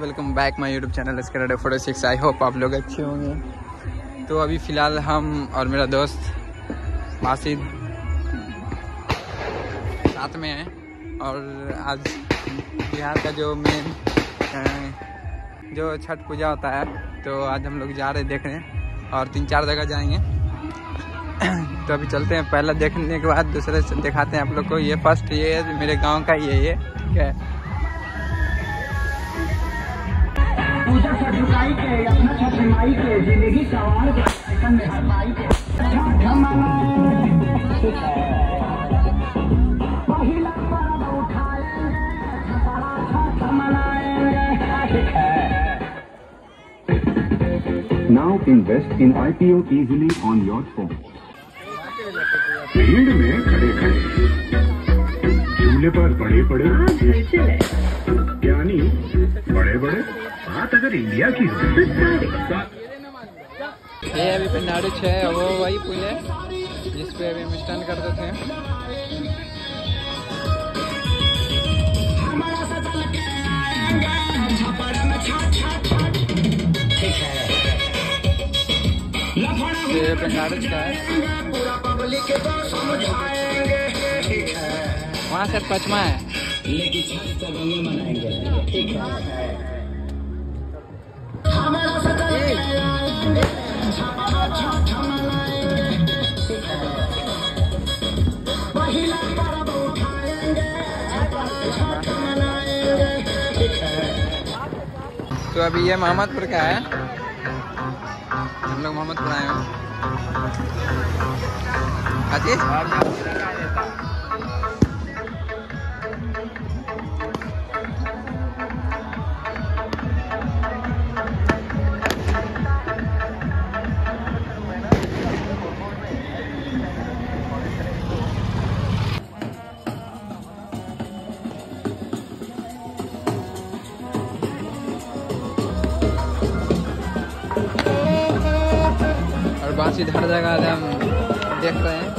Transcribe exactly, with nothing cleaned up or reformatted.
Welcome back my YouTube channel एस्केरेडो photo six. I hope आप लोग अच्छे होंगे। तो अभी फ़िलहाल हम और मेरा दोस्त मासिद साथ में हैं और आज बिहार का जो मेन जो छठ पूजा होता है तो आज हम लोग जा रहे देखने और तीन चार जगह जाएंगे। तो अभी चलते हैं, पहला देखने के बाद दूसरे से दिखाते हैं आप लोग को। ये फर्स्ट ये मेरे गांव का ये ये ठीक है। Now invest in I P O easily on your phone. भीड़ में खड़े खड़े झूले पर बड़े बड़े यानी बड़े बड़े बात अगर इंडिया की हो। ये अभी पेंडारू है, वो वही पुल है जिसपे अभी हम स्टैंड करते थे। ये पेंडारू है, वहाँ से पचमा है। तो अभी ये मोहम्मदपुर का है, हम लोग मोहम्मदपुर आए हैं। और बाकी हर जगह हम देख रहे हैं।